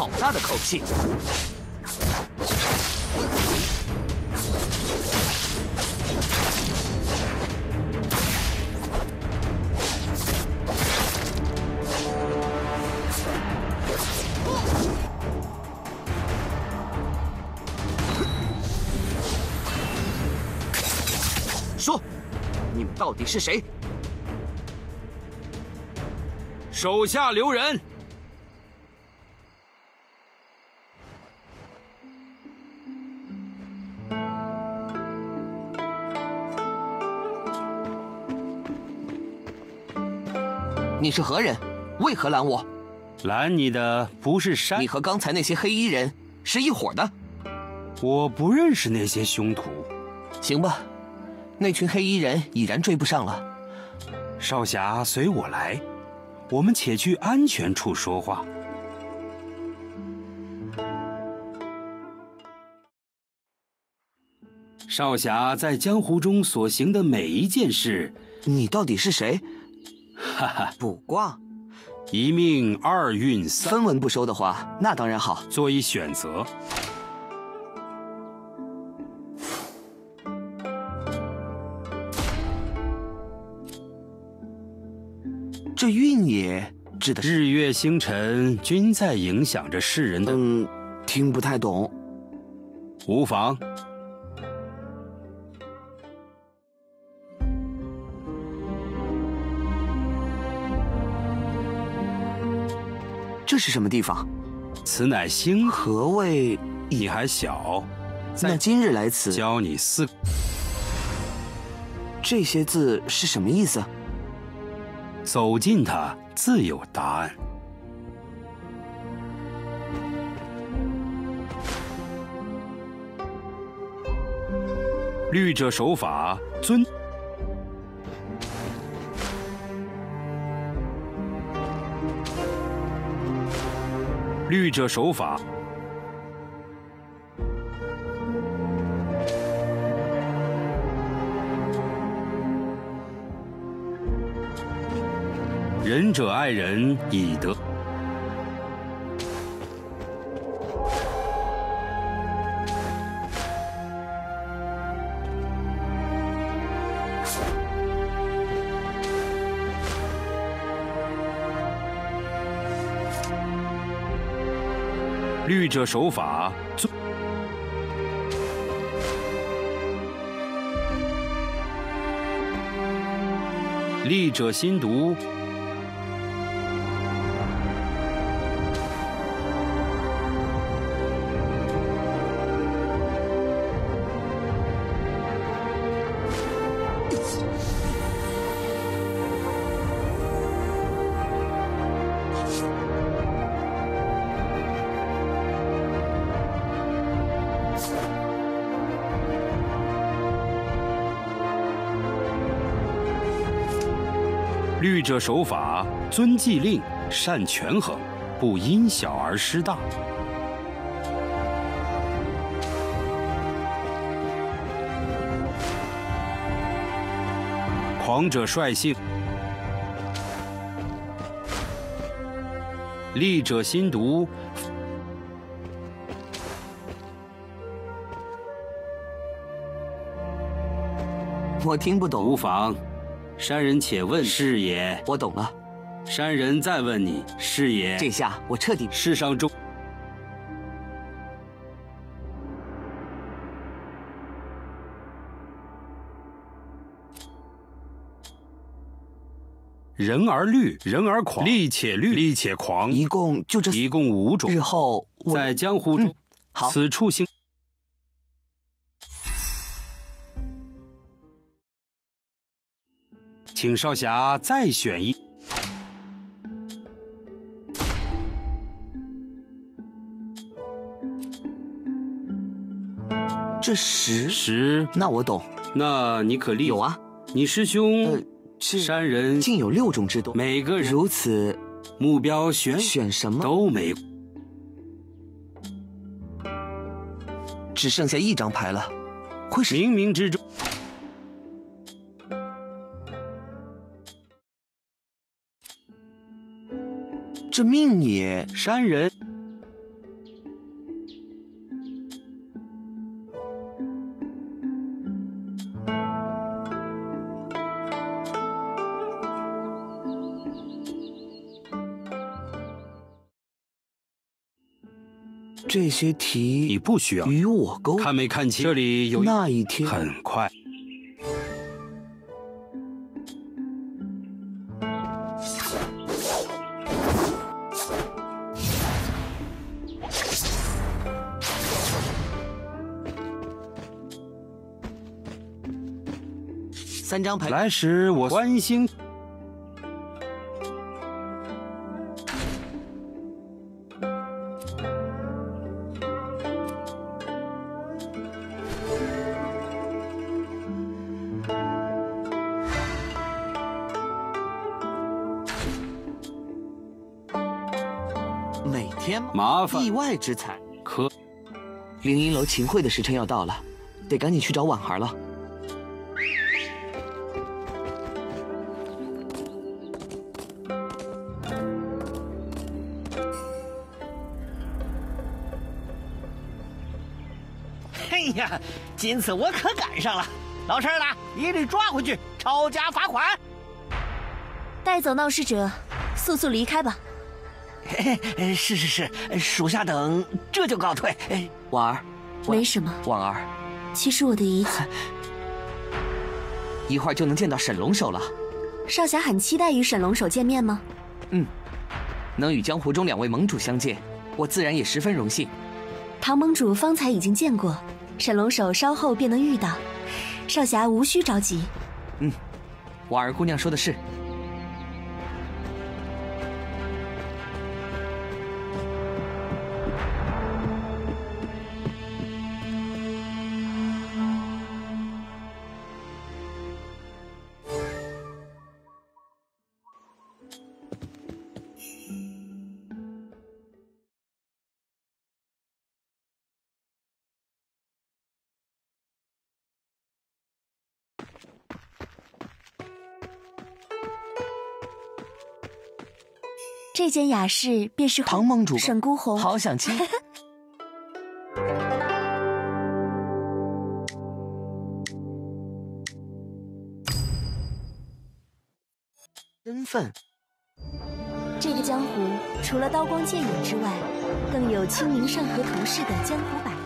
好大的口气！说，你们到底是谁？ 手下留人！ 你是何人？为何拦我？ 拦你的不是山， 你和刚才那些黑衣人是一伙的。 我不认识那些凶徒。 行吧，那群黑衣人已然追不上了。 少侠，随我来，我们且去安全处说话。少侠在江湖中所行的每一件事， 你到底是谁？ 哈哈， 卜卦， 一命二运三， 分文不收的话，那当然好。 做一选择。 这运也指的是日月星辰均在影响着世人的。 听不太懂。 无妨。 这是什么地方？ 此乃星河。 何谓？ 你还小， 那今日来此， 教你4。 这些字是什么意思？ 走近它，自有答案。律者守法，遵。律者守法。仁者爱人，以德。律者守法，遵。利者心读。律者守法，遵纪令，善权衡，不因小而失大。狂者率性，利者心读。 我听不懂。 无妨。山人且问，是也。 我懂了。 山人再问你，是也。 这下我彻底。 世上中人而律，人而狂，利且律，利且狂， 一共就这， 一共5种。 日后在江湖中， 好， 此处行。请少侠再选一。 这 10， 那我懂。 那你可立？ 有啊， 你师兄是山人， 竟有6种之多， 每个人如此， 目标选什么都没， 只剩下1张牌了，会是冥冥之中。 这命也山人， 这些题你不需要与我沟看没看清？这里有那一天很快。 3张牌来时我关心。 每天麻烦意外之财。 可灵音楼琴会的时辰要到了，得赶紧去找婉儿了。 哎呀，今次我可赶上了！老实的，一律抓回去，抄家罚款。 带走闹事者，速速离开吧。 是，属下等这就告退。 婉儿， 没什么。 婉儿， 其实我的遗体， 一会儿就能见到沈龙首了。 少侠很期待与沈龙首见面吗？ 能与江湖中2位盟主相见，我自然也十分荣幸。 唐盟主方才已经见过，沈龙首稍后便能遇到，少侠无需着急。 婉儿姑娘说的是。 这间雅室便是唐盟主沈孤红， 好想亲。身份， 这个江湖除了刀光剑影之外，更有清明上河图式的江湖百